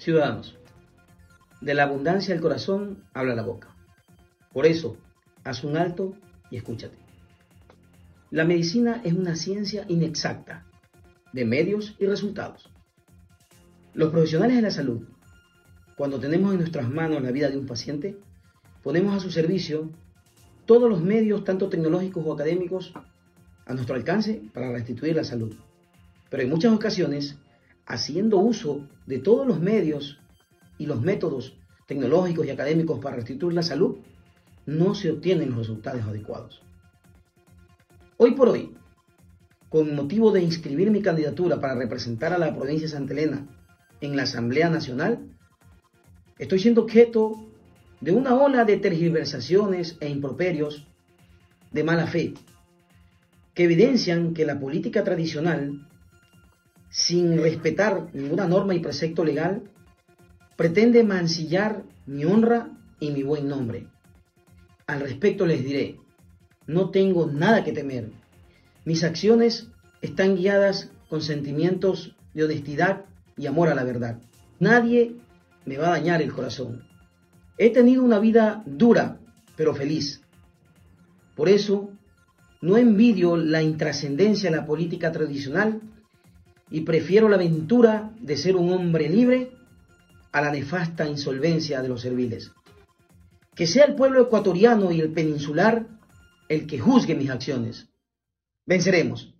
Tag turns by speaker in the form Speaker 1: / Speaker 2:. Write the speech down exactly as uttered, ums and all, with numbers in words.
Speaker 1: Ciudadanos, de la abundancia del corazón habla la boca. Por eso, haz un alto y escúchate. La medicina es una ciencia inexacta, de medios y resultados. Los profesionales de la salud, cuando tenemos en nuestras manos la vida de un paciente, ponemos a su servicio todos los medios, tanto tecnológicos o académicos, a nuestro alcance para restituir la salud. Pero en muchas ocasiones, haciendo uso de todos los medios y los métodos tecnológicos y académicos para restituir la salud, no se obtienen los resultados adecuados. Hoy por hoy, con motivo de inscribir mi candidatura para representar a la provincia de Santa Elena en la Asamblea Nacional, estoy siendo objeto de una ola de tergiversaciones e improperios de mala fe, que evidencian que la política tradicional, sin respetar ninguna norma y precepto legal, pretende mancillar mi honra y mi buen nombre. Al respecto les diré, no tengo nada que temer. Mis acciones están guiadas con sentimientos de honestidad y amor a la verdad. Nadie me va a dañar el corazón. He tenido una vida dura, pero feliz. Por eso, no envidio la intrascendencia de la política tradicional y prefiero la aventura de ser un hombre libre a la nefasta insolvencia de los serviles. Que sea el pueblo ecuatoriano y el peninsular el que juzgue mis acciones. Venceremos.